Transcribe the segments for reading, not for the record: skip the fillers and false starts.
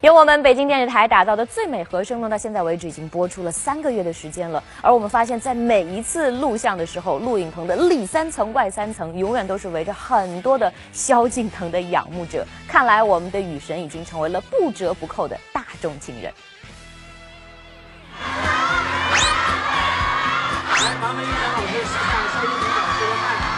由我们北京电视台打造的最美和声呢，到现在为止已经播出了3个月的时间了。而我们发现，在每一次录像的时候，录影棚的里3层外3层，永远都是围着很多的萧敬腾的仰慕者。看来我们的雨神已经成为了不折不扣的大众情人。 来，麻烦叶老师向萧敬腾老师问爱。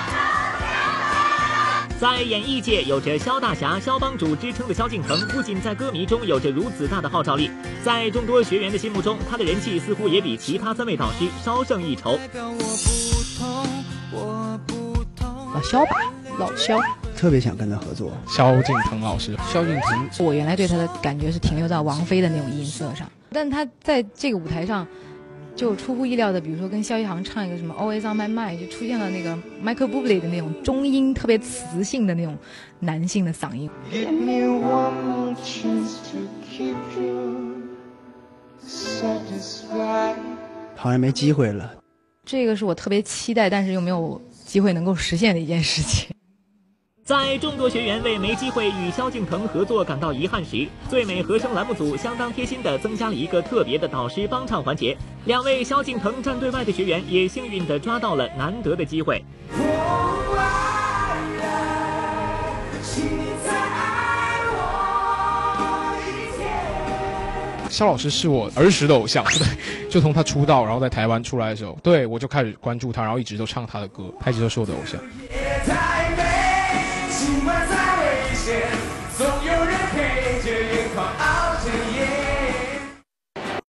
在演艺界有着萧大侠、萧帮主之称的萧敬腾，不仅在歌迷中有着如此大的号召力，在众多学员的心目中，他的人气似乎也比其他3位导师稍胜一筹。 老萧吧，老萧， 特别想跟他合作。 萧敬腾老师， 萧敬腾，我原来对他的感觉是停留在王菲的那种音色上，但他在这个舞台上。就出乎意料的，比如说跟萧一航唱一个什么 Always on my mind， 就出现了那个 Michael Bublé 的那种中音特别磁性的那种男性的嗓音。 好像没机会了。 这个是我特别期待，但是又没有机会能够实现的一件事情。 在众多学员为没机会与萧敬腾合作感到遗憾时，最美和声栏目组相当贴心地增加了一个特别的导师帮唱环节。2位萧敬腾站队外的学员也幸运地抓到了难得的机会。 萧老师是我儿时的偶像，对，就从他出道，然后在台湾出来的时候，对我就开始关注他，然后一直都唱他的歌，他一直都是我的偶像。